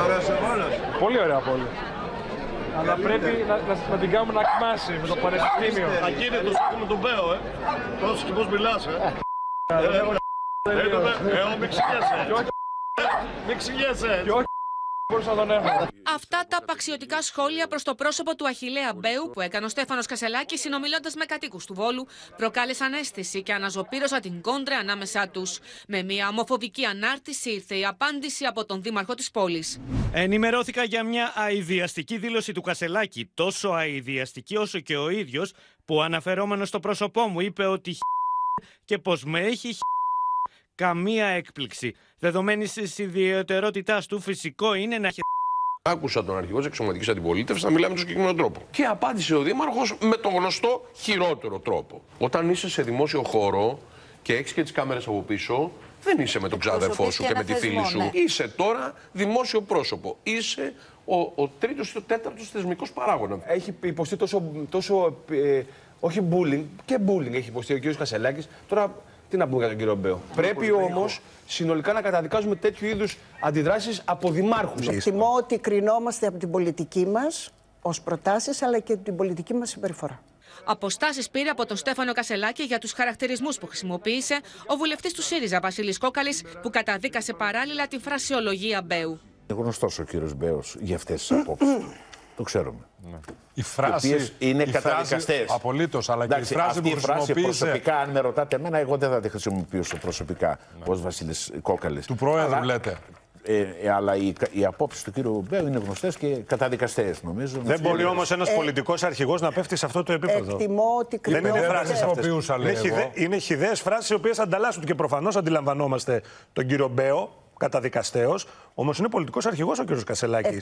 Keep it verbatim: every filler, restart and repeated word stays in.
ωραίο συμβόλαιο. Πολύ ωραία πόλη. Αλλά πρέπει να, να, να την κάνουμε να κμάσει με το πανεπιστήμιο. Ακίνητος έχουμε τον Μπέο, ε. Πώς και πώς μιλάς, ε. Ε, μην ξηγέσαι. Μην ξηγέσαι. Να τον έχω. Αυτά τα απαξιωτικά σχόλια προς το πρόσωπο του Αχιλλέα Μπέου που έκανε ο Στέφανος Κασσελάκης συνομιλώντας με κατοίκους του Βόλου προκάλεσαν αίσθηση και αναζωπήρωσαν την κόντρα ανάμεσά τους. Με μια ομοφοβική ανάρτηση ήρθε η απάντηση από τον δήμαρχο της πόλης. Ενημερώθηκα για μια αηδιαστική δήλωση του Κασσελάκη, τόσο αηδιαστική όσο και ο ίδιος, που αναφερόμενος στο πρόσωπό μου είπε ότι και πως με έχει καμία έκπληξη. Δεδομένης της ιδιαιτερότητάς του, φυσικό είναι να έχει. Άκουσα τον αρχηγό της εξωματικής αντιπολίτευσης να μιλάει με τον συγκεκριμένο τρόπο. Και απάντησε ο Δήμαρχος με τον γνωστό χειρότερο τρόπο. Όταν είσαι σε δημόσιο χώρο και έχεις και τις κάμερες από πίσω, δεν είσαι με τον ξάδερφό σου και με τη φίλη σου. Ναι. Είσαι τώρα δημόσιο πρόσωπο. Είσαι ο, ο τρίτος ή ο τέταρτος θεσμικός παράγοντας. Έχει υποστεί τόσο. τόσο ε, όχι bullying, και bullying έχει υποστεί ο κ. Κασσελάκης. Τώρα. Τι να πούμε για τον κύριο Μπέο. Πρέπει όμως συνολικά να καταδικάζουμε τέτοιου είδους αντιδράσεις από δημάρχους. Εκτιμώ ότι κρινόμαστε από την πολιτική μας ως προτάσεις, αλλά και την πολιτική μας συμπεριφορά. Αποστάσεις πήρε από τον Στέφανο Κασσελάκη για τους χαρακτηρισμούς που χρησιμοποίησε ο βουλευτής του ΣΥΡΙΖΑ Βασίλης Κόκαλης, που καταδίκασε παράλληλα την φρασιολογία Μπέου. Είναι γνωστός ο κύριος Μπέος για αυτές τις απόψεις του. Το ξέρουμε. Ναι. Οι φράσεις είναι καταδικαστές. Απολύτως, αλλά εντάξει, και η φράση αυτή που η φράση χρησιμοποίησε... προσωπικά, αν με ρωτάτε εμένα, εγώ δεν θα τη χρησιμοποιήσω προσωπικά, ναι, ως Βασίλης Κόκαλης. Του Πρόεδρου, αλλά, λέτε. Ε, ε, αλλά οι, οι απόψεις του κύριου Μπέου είναι γνωστές και καταδικαστές, νομίζω. Δεν μπορεί όμως ένας ε, πολιτικός αρχηγός να πέφτει σε αυτό το επίπεδο. Εκτιμώ ότι δεν είναι φράσεις αυτές. Είναι, χιδε, είναι χυδαίες φράσεις οι οποίες ανταλλάσσονται και προφανώς αντιλαμβανόμαστε τον κύριο Μπέο καταδικαστέως. Όμως είναι πολιτικός αρχηγός ο κύριος Κασσελάκης.